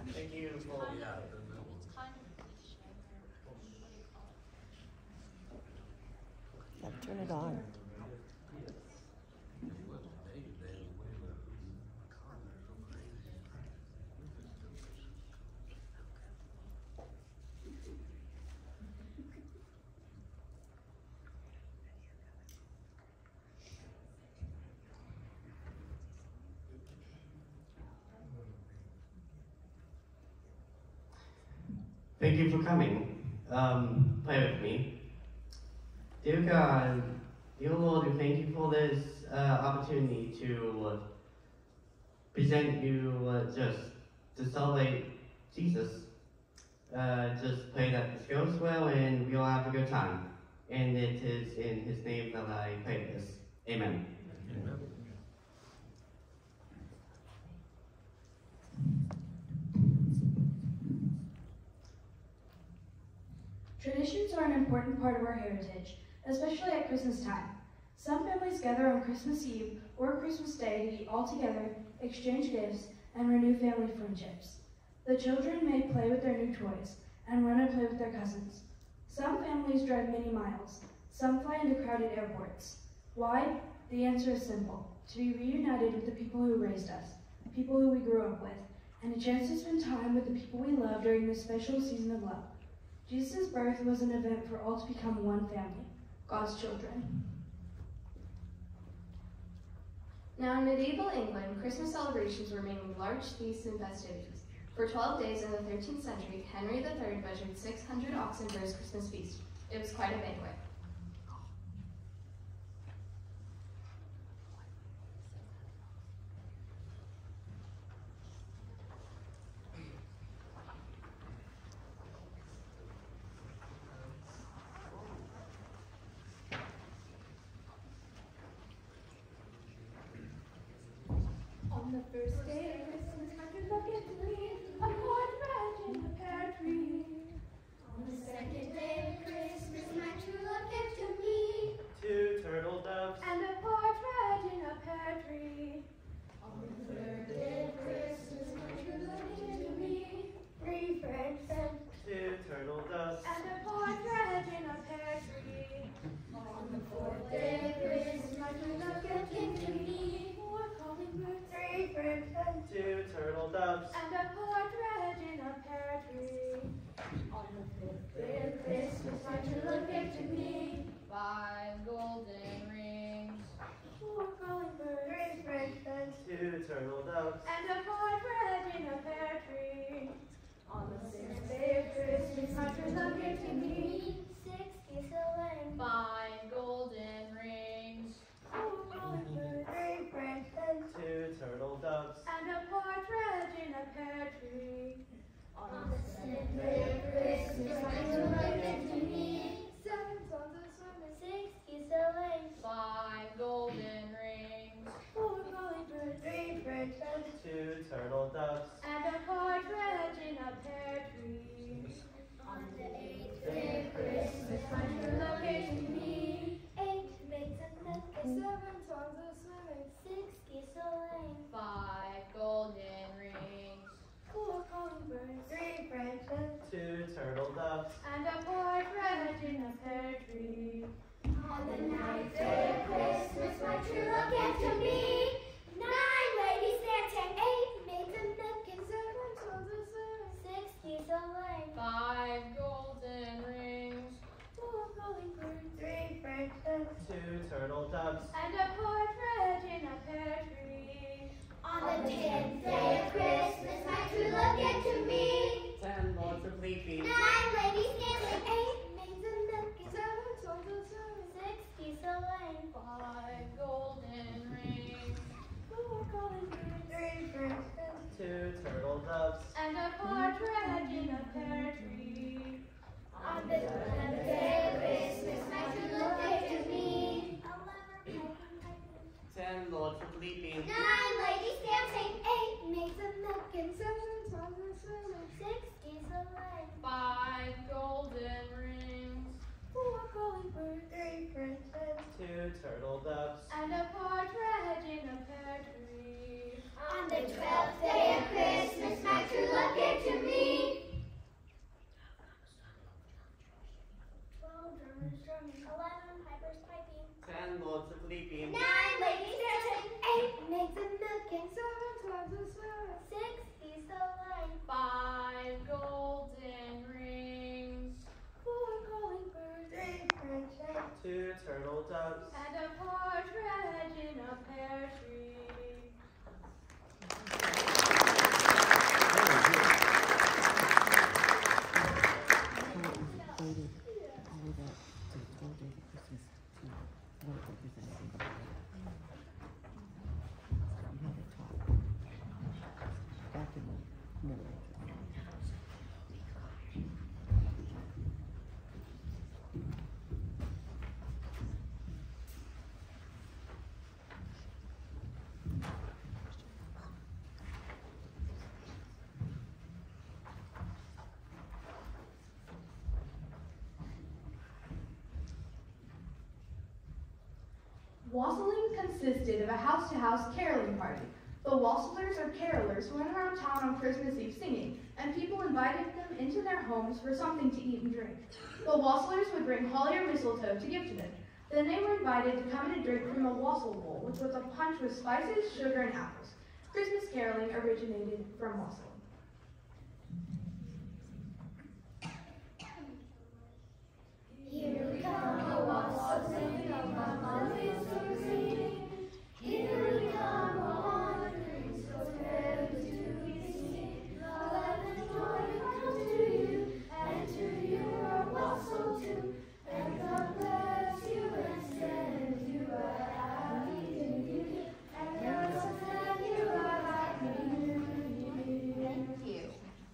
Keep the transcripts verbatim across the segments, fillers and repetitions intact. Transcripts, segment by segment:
Thank you for Kind yeah. of, it's kind of cliche. What do you call it? Yeah, turn it on. Thank you for coming. Um, pray with me. Dear God, dear Lord, we thank you for this uh, opportunity to uh, present you uh, just to celebrate Jesus. Uh, just pray that this goes well and we all have a good time. And it is in His name that I pray this. Amen. Amen. Traditions are an important part of our heritage, especially at Christmas time. Some families gather on Christmas Eve or Christmas Day to eat all together, exchange gifts, and renew family friendships. The children may play with their new toys and run and play with their cousins. Some families drive many miles. Some fly into crowded airports. Why? The answer is simple: to be reunited with the people who raised us, people who we grew up with, and a chance to spend time with the people we love during this special season of love. Jesus' birth was an event for all to become one family, God's children. Now in medieval England, Christmas celebrations were mainly large feasts and festivities. For twelve days in the thirteenth century, Henry the Third butchered six hundred oxen for his Christmas feast. It was quite a banquet. On the first day of Christmas, my good luck is me, a partridge in a pear tree. On the second day of Christmas, my true love gave to me Two turtle doves and a partridge in a pear tree. On the third day of Christmas, my true love gave to me three friends and Two turtle doves and a partridge in a pear tree. On the fourth day of Christmas, my true love gave to me four callingbirds, three friends and Two turtle doves and a partridge in a pear tree. On the fifth day of Christmas, my true love gave to me Five golden rings. four callingbirds, three friends and Two turtle doves and a partridge in a pear tree. On the sixth day of Christmas, my true love gave to me six geese a-laying, Five golden rings. four callingbirds, three friends and Two turtle doves and a partridge in a pear tree. On the seventh day of Christmas, my true love gave to me seven swans a-swimming, six geese a-laying, Five golden rings. four callingbirds, three friends and Two turtle doves and a partridge in a pear tree. On the eighth day of Christmas, my true love gave to me eight maids and milkers, seven swans a-swimming, six geese a-laying, Five golden rings. four callingbirds, three friends and Two turtle doves and a partridge in a pear tree. On the ninth day of Christmas, my true love gave to me nine ladies dancing, eight maids and milkers, seven swans a-swimming, six geese a-laying, Five golden rings. four callingbirds, three friends and Two turtle doves and a partridge in a pear tree. On the tenth day of Christmas, my true love gave to me Ten lords of leaping nine ladies dancing, eight Maids and milkers, seven swans a-swimming, six geese a-laying, Five golden rings. four callingbirds, three friends and Two turtle doves and a partridge in a pear tree. On the eleventh day of Christmas, my true love gave to me eleven Ten lords of leaping nine ladies dancing, eight Maids and milkers, seven swans a-swimming, six geese a-laying, Five golden rings. four callingbirds, three friends and Two turtle doves and a partridge in a pear tree. On the twelfth day of Christmas, my true love gave Wassailing consisted of a house-to-house caroling party. The wassailers or carolers went around town on Christmas Eve singing, and people invited them into their homes for something to eat and drink. The wassailers would bring holly or mistletoe to give to them. Then they were invited to come in and drink from a wassail bowl, which was a punch with spices, sugar, and apples. Christmas caroling originated from wassailing. Here we come, a wassail singing, a mama whistle singing. Here we come, a wandering, so fair to be seen. Love and joy come to you, and to you a wassail too. And God bless you and send you a happy new year. And God send you a happy new year. Thank you.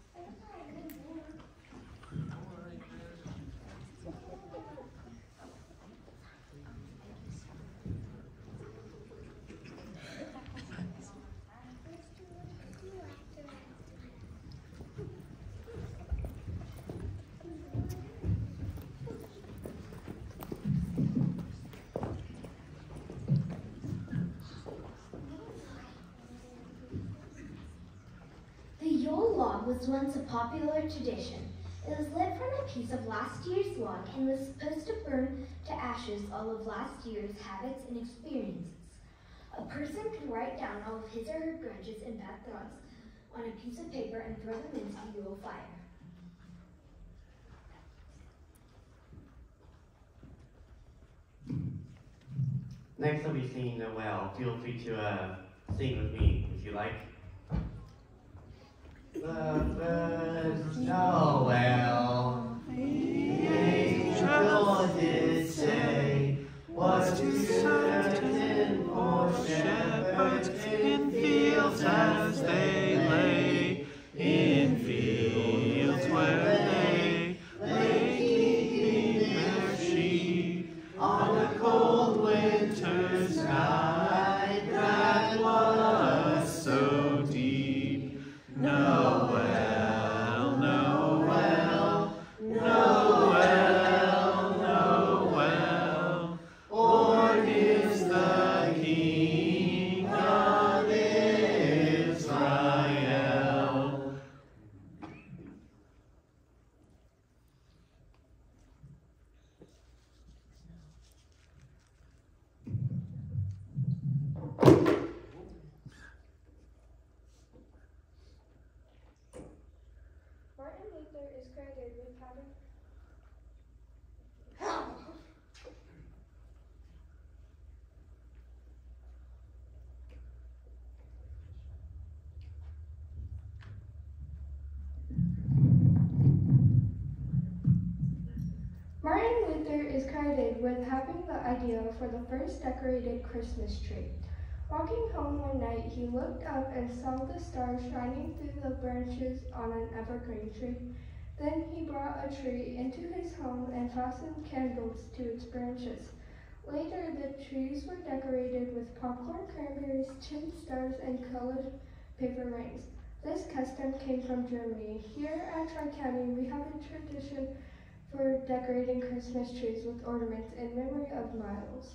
The Yule log was once a popular tradition. It was lit from a piece of last year's log and was supposed to burn to ashes all of last year's habits and experiences. A person could write down all of his or her grudges and bad thoughts on a piece of paper and throw them into the Yule fire. Next I'll be singing Noel. Feel free to uh, sing with me if you like. The first Noel, the angel did say, was too certain for shepherds in fields as they lay, in fields where they lay keeping their sheep on a cold winter's night that was so deep. Noel, Noel, Noel, Noel, born is the King of Israel. Martin Luther is credited with having Martin Luther is credited with having the idea for the first decorated Christmas tree. Walking home one night, he looked up and saw the stars shining through the branches on an evergreen tree. Then he brought a tree into his home and fastened candles to its branches. Later, the trees were decorated with popcorn, cranberries, tin stars, and colored paper rings. This custom came from Germany. Here at Tri-County, we have a tradition for decorating Christmas trees with ornaments in memory of Miles.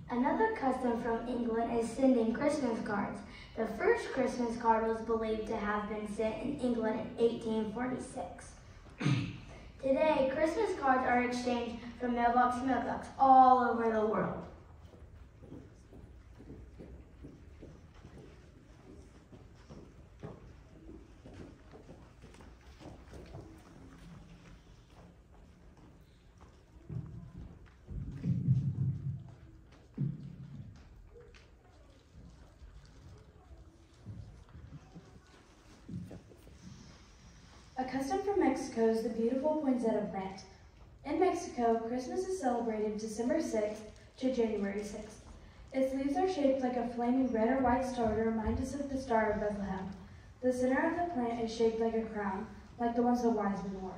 Another custom from England is sending Christmas cards. The first Christmas card was believed to have been sent in England in eighteen forty-six. Today, Christmas cards are exchanged from mailbox to mailbox all over the world. A custom from Mexico is the beautiful poinsettia plant. In Mexico, Christmas is celebrated December sixth to January sixth. Its leaves are shaped like a flaming red or white star to remind us of the Star of Bethlehem. The center of the plant is shaped like a crown, like the ones the wise men wore.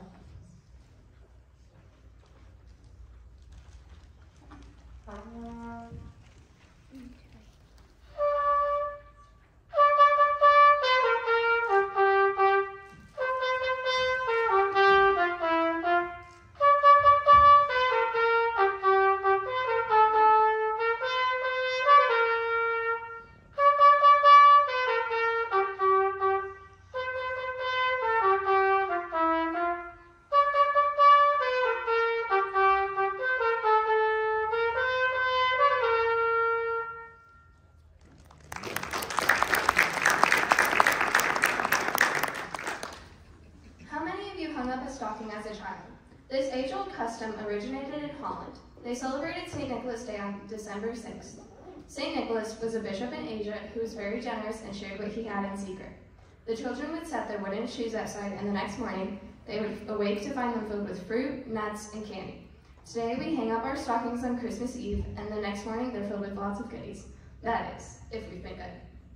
As a child. This age-old custom originated in Holland. They celebrated Saint Nicholas Day on December sixth. Saint Nicholas was a bishop in Asia who was very generous and shared what he had in secret. The children would set their wooden shoes outside, and the next morning they would awake to find them filled with fruit, nuts, and candy. Today we hang up our stockings on Christmas Eve, and the next morning they're filled with lots of goodies. That is, if we've been good.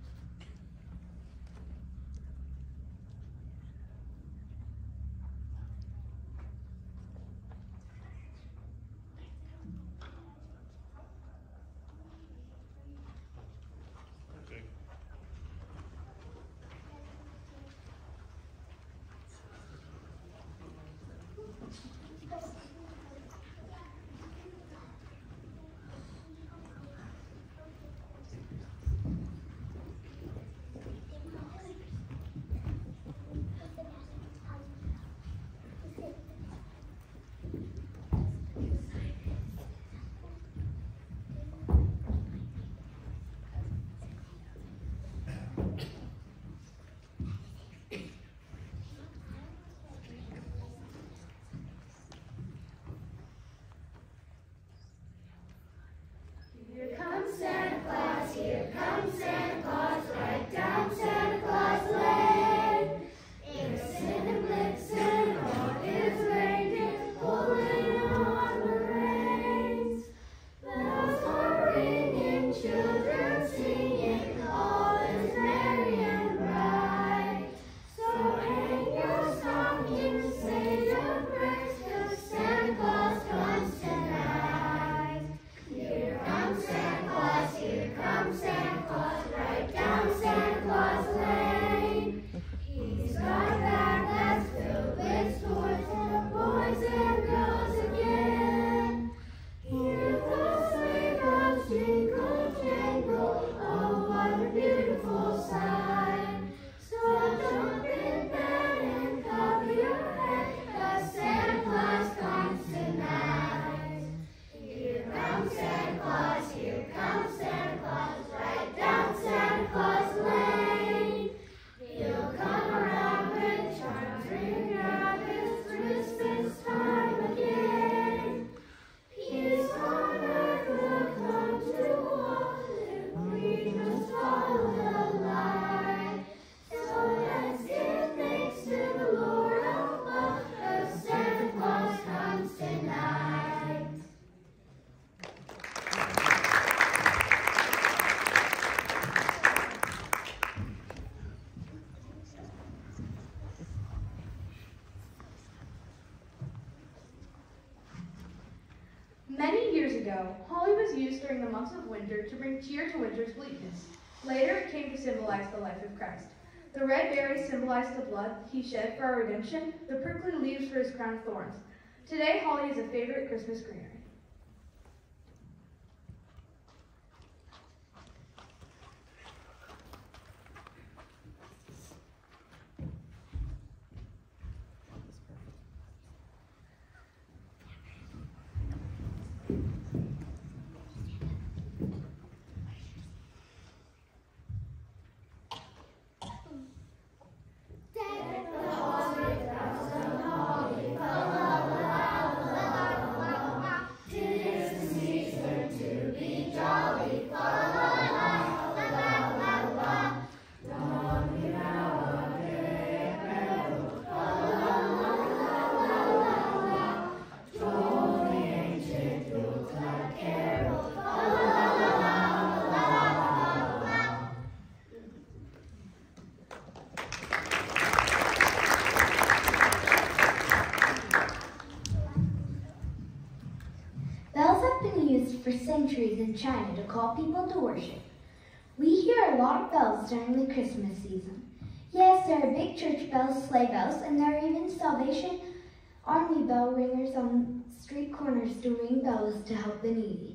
Many years ago, holly was used during the months of winter to bring cheer to winter's bleakness. Later, it came to symbolize the life of Christ. The red berries symbolize the blood he shed for our redemption, the prickly leaves for his crown of thorns. Today, holly is a favorite Christmas greenery. have been used for centuries in China to call people to worship. We hear a lot of bells during the Christmas season. Yes, there are big church bells, sleigh bells, and there are even Salvation Army bell ringers on street corners to ring bells to help the needy.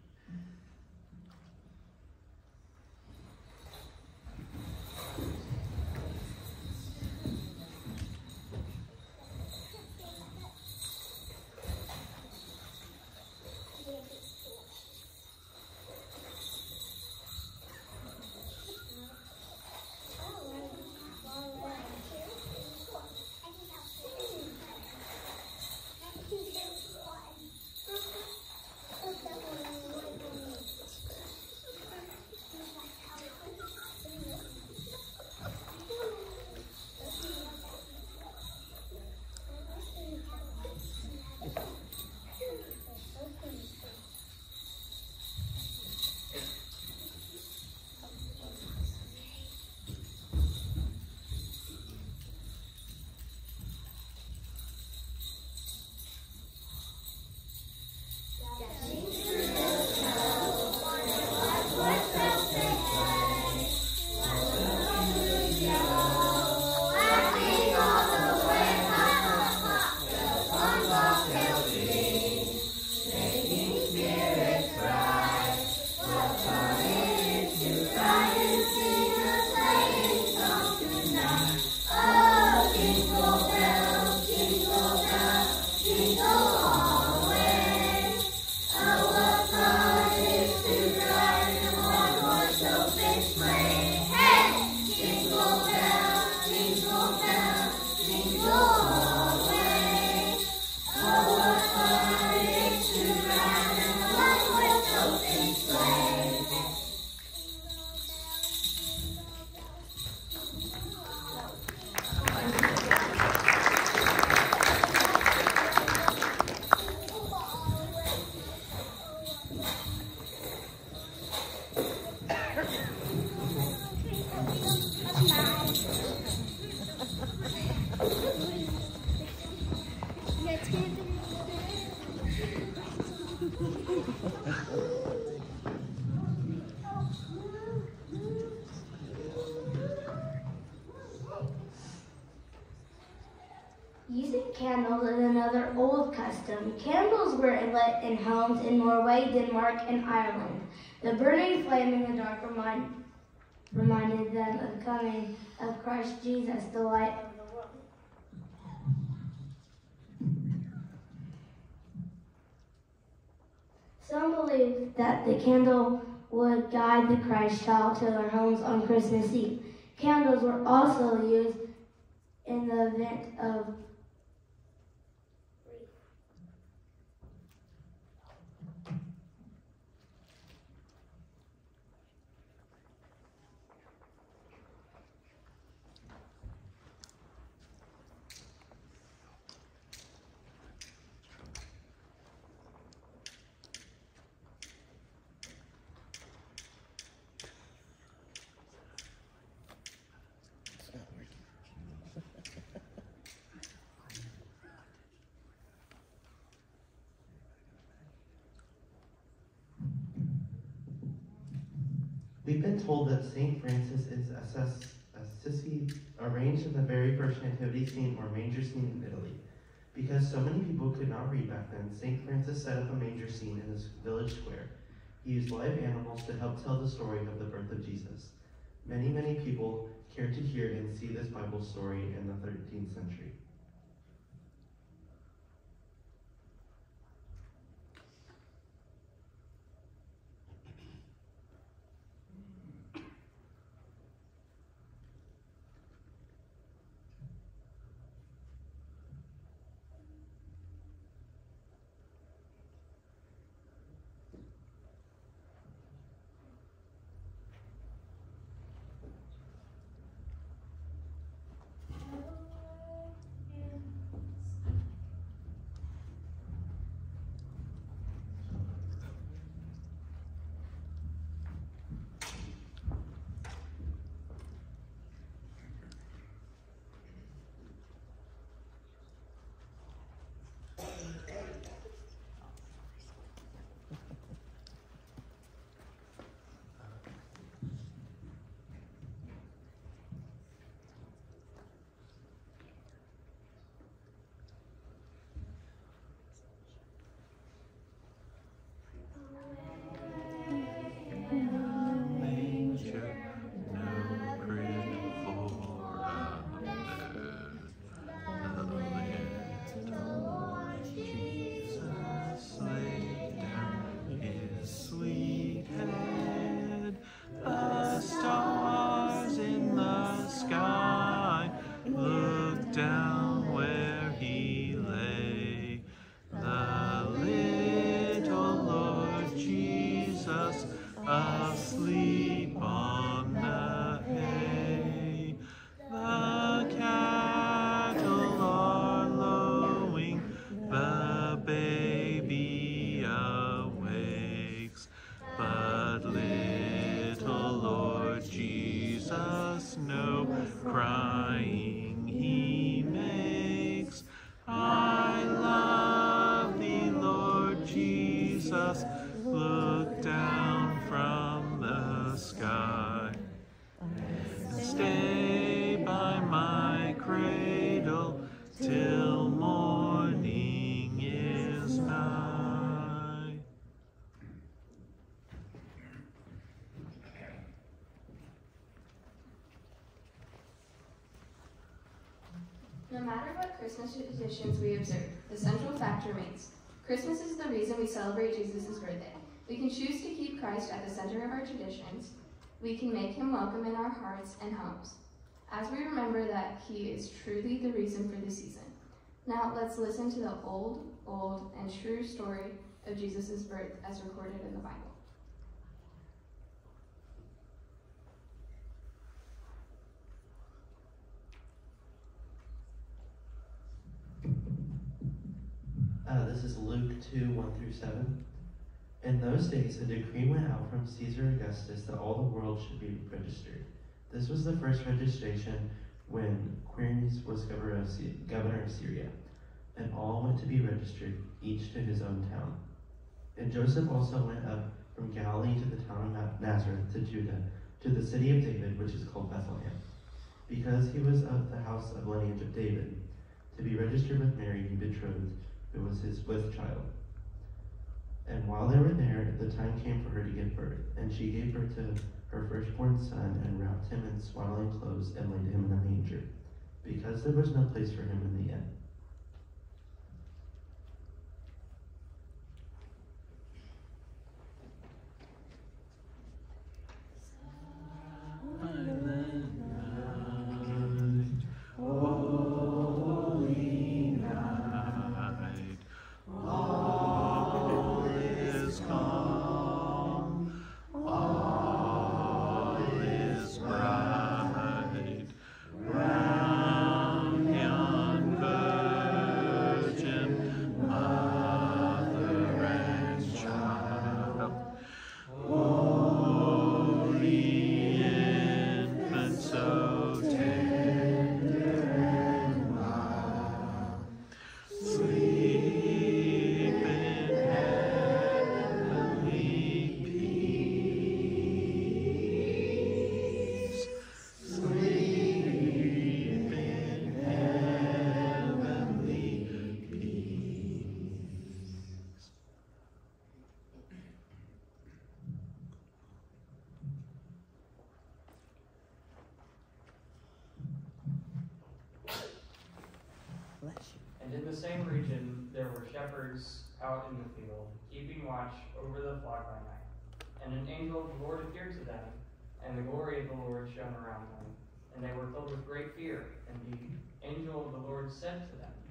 Using candles is another old custom. Candles were lit in homes in Norway, Denmark, and Ireland. The burning flame in the dark remind, reminded them of the coming of Christ Jesus, the light of the world. Some believe that the candle would guide the Christ child to their homes on Christmas Eve. Candles were also used in the event of We've been told that Saint Francis is Assisi, Assisi, arranged in the very first nativity scene or manger scene in Italy. Because so many people could not read back then, Saint Francis set up a manger scene in this village square. He used live animals to help tell the story of the birth of Jesus. Many, many people cared to hear and see this Bible story in the thirteenth century. look down from the sky and stay by my cradle till morning is nigh. No matter what Christmas traditions we observe, the central fact remains. Christmas is the reason we celebrate Jesus' birthday. We can choose to keep Christ at the center of our traditions. We can make him welcome in our hearts and homes, as we remember that he is truly the reason for the season. Now let's listen to the old, old, and true story of Jesus' birth as recorded in the Bible. Uh, this is Luke two, one through seven. In those days, a decree went out from Caesar Augustus that all the world should be registered. This was the first registration when Quirinius was governor of, C- governor of Syria, and all went to be registered, each to his own town. And Joseph also went up from Galilee to the town of Nazareth to Judah, to the city of David, which is called Bethlehem, because he was of the house of lineage of David, to be registered with Mary, his betrothed, who was his with child. And while they were there, the time came for her to give birth, and she gave birth to her firstborn son, and wrapped him in swaddling clothes, and laid him in a manger, because there was no place for him in the inn. And in the same region there were shepherds out in the field, keeping watch over the flock by night. And an angel of the Lord appeared to them, and the glory of the Lord shone around them. And they were filled with great fear. And the angel of the Lord said to them,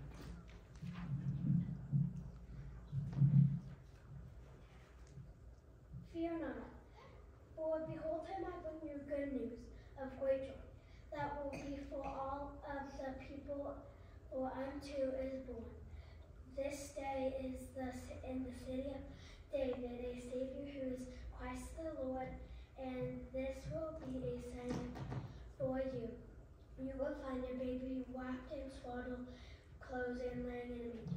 Fear not, for behold, I bring you good news of great joy, that will be for all of the people. For unto is born this day is the in the city of David a Savior, who is Christ the Lord. And this will be a sign for you: you will find your baby wrapped in swaddling clothes and laying in a manger.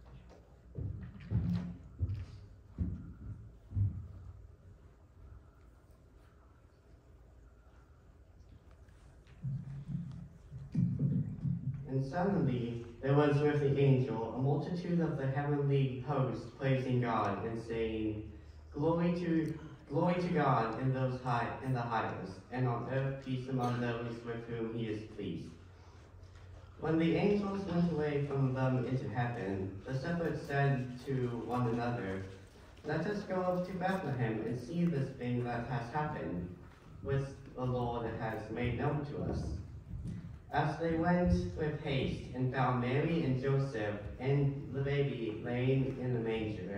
And suddenly there was with the angel a multitude of the heavenly host praising God and saying, Glory to glory to God in those high in the highest, and on earth peace among those with whom he is pleased. When the angels went away from them into heaven, the shepherds said to one another, Let us go up to Bethlehem and see this thing that has happened, which the Lord has made known to us. As they went with haste and found Mary and Joseph and the baby laying in the manger.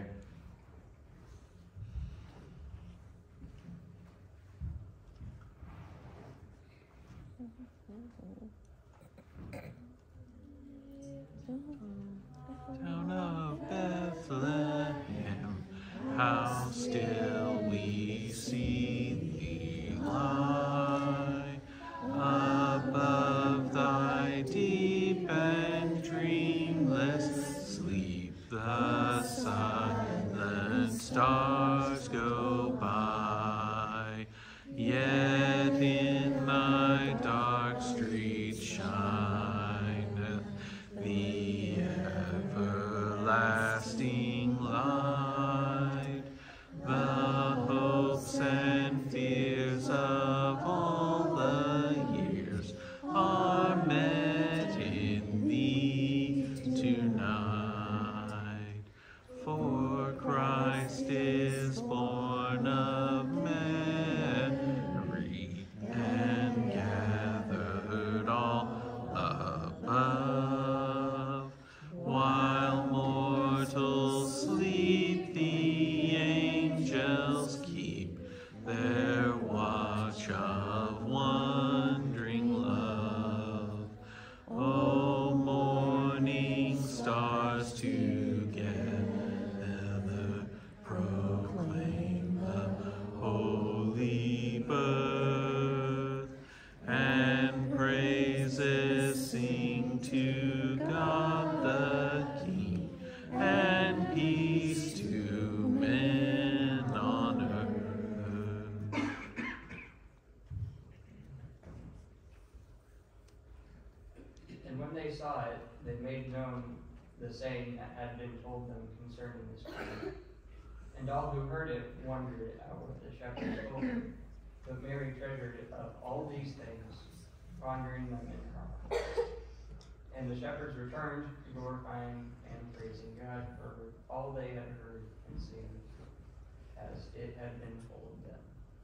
Town of Bethlehem, how still we see thee lie above thy deep and dreamless sleep. The silent stars stars go by, yet in thy dark street shineth the everlasting light. The hopes and fears of all the years are met in thee tonight. For Christ is born of Mary and gathered all above. While mortals sleep, the angels keep their watch of wondering love. O morning stars together proclaim the holy birth, and praises sing to God the King, and peace to men on earth. And when they saw it, they made known the saying that had been told them concerning this child. And all who heard it wondered at what the shepherds told them. But Mary treasured up all these things, pondering them in her heart. And the shepherds returned, glorifying and praising God for all they had heard and seen, as it had been told them.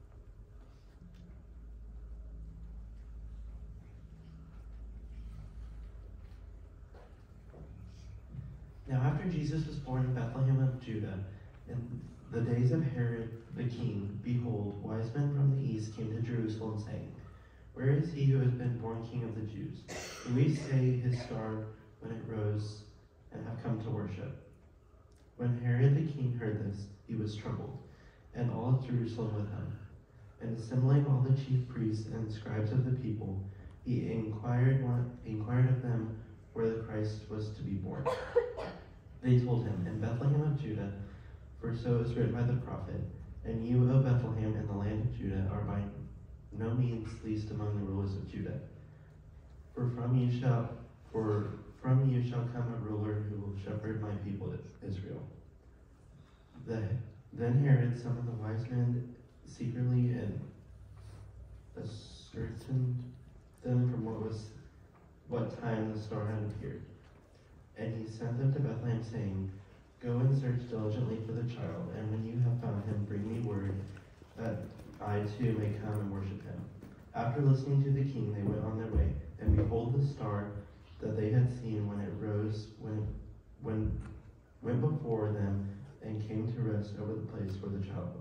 Now after Jesus was born in Bethlehem of Judah, in the days of Herod the king, behold, wise men from the east came to Jerusalem, saying, Where is he who has been born King of the Jews? And we say his star when it rose, and have come to worship. When Herod the king heard this, he was troubled, and all of Jerusalem with him. And assembling all the chief priests and scribes of the people, he inquired, one, inquired of them where the Christ was to be born. They told him, In Bethlehem of Judah, for so is written by the prophet, And you, O Bethlehem, in the land of Judah, are by no means least among the rulers of Judah. For from you shall, for from you shall come a ruler who will shepherd my people Israel. The, then Herod summoned the wise men secretly and ascertained them from what was what time the star had appeared. And he sent them to Bethlehem, saying, Go and search diligently for the child, and when you have found him, bring me word that I too may come and worship him. After listening to the king, they went on their way, and behold, the star that they had seen when it rose, when when went before them, and came to rest over the place where the child was.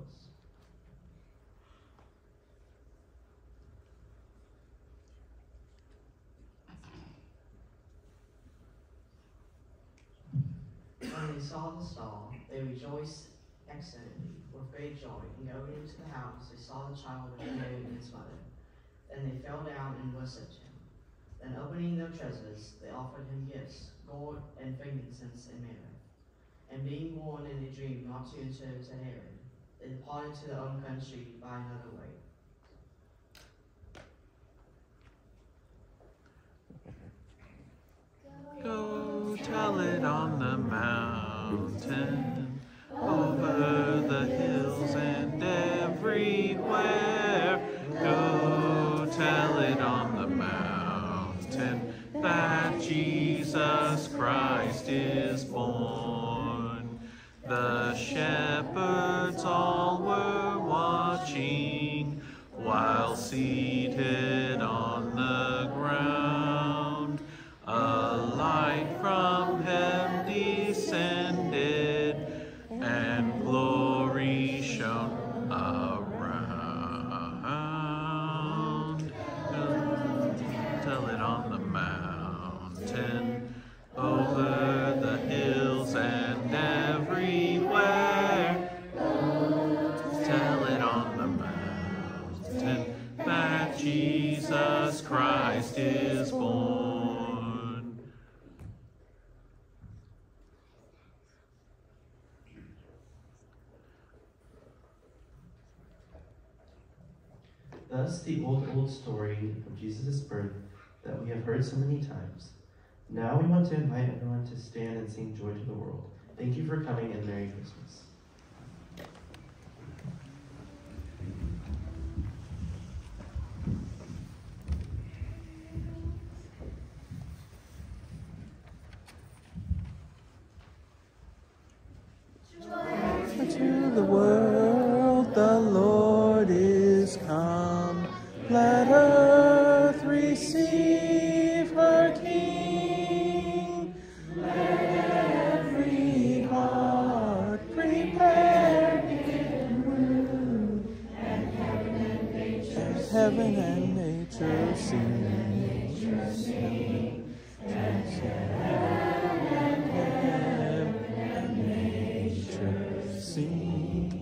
When they saw the star, they rejoiced exceedingly with great joy, and going into the house, they saw the child with Mary and his mother. And they fell down and worshipped him. Then opening their treasures, they offered him gifts, gold and frankincense and myrrh. And being warned in a dream not to enter to Herod, they departed to their own country by another way. Go tell it on the mountain, over the hills and everywhere. Go tell it on the mountain that Jesus Christ is born. The shepherds all were watching while seated on the ground. A light from heaven descended, and glory shone around. Tell it on the mountain, over the hills and everywhere. Tell it on the mountain that Jesus Christ is born. Thus, the old, old story of Jesus' birth that we have heard so many times. Now we want to invite everyone to stand and sing Joy to the World. Thank you for coming, and Merry Christmas. To the world the Lord is come. Let earth receive her King. Let every heart prepare him room. And heaven and nature sing. Heaven and nature sing. Nature sing. And heaven and nature sing.